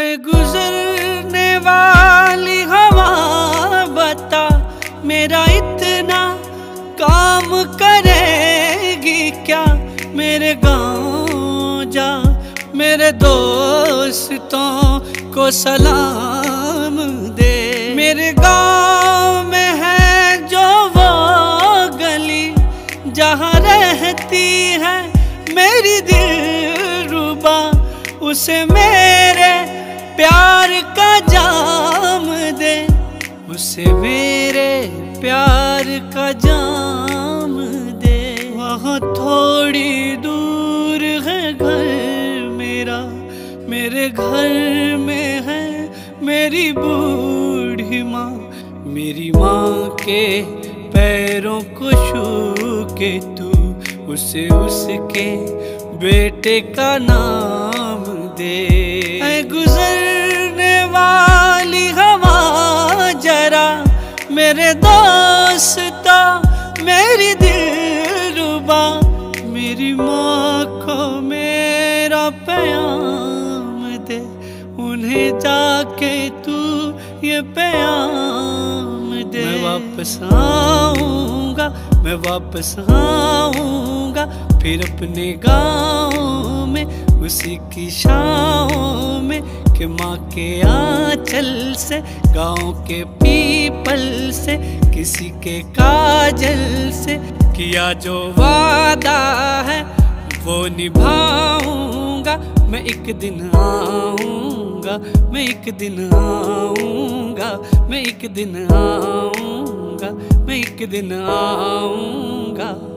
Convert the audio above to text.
गुजरने वाली हवा बता, मेरा इतना काम करेगी क्या? मेरे गाँव जा, मेरे दोस्तों को सलाम दे। मेरे गाँव में है जो वो गली जहाँ रहती है मेरी दिलरुबा, उसे मेरे प्यार का जाम दे, उसे मेरे प्यार का जाम दे। वहाँ थोड़ी दूर है घर मेरा, मेरे घर में है मेरी बूढ़ी माँ। मेरी माँ के पैरों को छू के तू उसे उसके बेटे का नाम दे। ऐ गुजरने वाली हवा जरा, मेरे दोस्ता मेरी दिलरुबा, मेरी माँ को मेरा प्याम दे, उन्हें जाके तू ये प्याम दे। मैं वापस आऊँगा, मैं वापस आऊँगा फिर अपने गाँव में, उसी की छाँव में कि माँ के आंचल से, गाँव के पीपल से, किसी के काजल से किया जो वादा है वो निभाऊंगा। मैं एक दिन आऊँगा, मैं एक दिन आऊँगा, मैं एक दिन आऊँगा, मैं एक दिन आऊँगा।